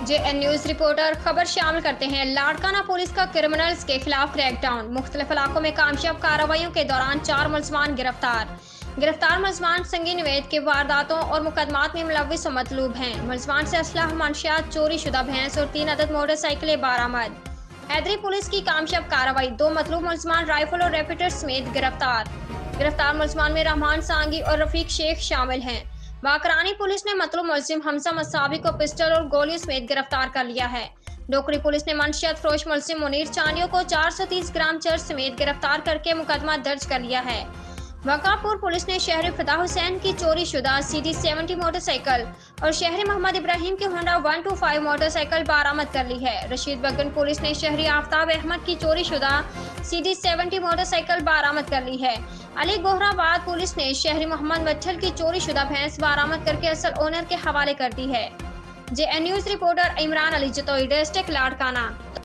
JN news reporter खबर शामिल करते हैं। लाड़काना पुलिस का क्रिमिनल्स के खिलाफ क्रैकडाउन। मुख्तलिफ इलाकों में कामयाब कार्रवाइयों के दौरान 4 मुलजमान गिरफ्तार मुलजमान संगी निवेद के वारदातों और मुकदमात में मुलव्विस और मतलूब हैं। मुलजमान से असलाह, मंशियात, चोरी शुदा भैंस और 3 अदद मोटरसाइकिलें बरामद। हैदरी पुलिस की कामयाब कार्रवाई। 2 मतलूब मुलजमान राइफल और रेपिटर समेत गिरफ्तार मुलजमान में रहमान, सांगी और रफीक शेख शामिल हैं। बाकरानी पुलिस ने मतलूब मुलजिम हमजा मसाबी को पिस्टल और गोलियों समेत गिरफ्तार कर लिया है। डोकरी पुलिस ने मंशियात फरोश मुलजिम मुनीर चांदियो को 430 ग्राम चर्च समेत गिरफ्तार करके मुकदमा दर्ज कर लिया है। बकापुर पुलिस ने शहरी फिदा हुसैन की चोरी शुदा CD70 मोटरसाइकिल और शहरी मोहम्मद इब्राहिम की होंडा 125 मोटरसाइकिल बरामद कर ली है। बक़रनी पुलिस ने शहरी आफ्ताब अहमद की चोरी शुदा CD70 मोटरसाइकिल बरामद कर ली है। अली गोहराबाद पुलिस ने शहरी मोहम्मद वच्छल की चोरी शुदा भैंस बरामद करके असल ओनर के हवाले कर दी है। JN news reporter Imran Ali Jatoi, district Larkana.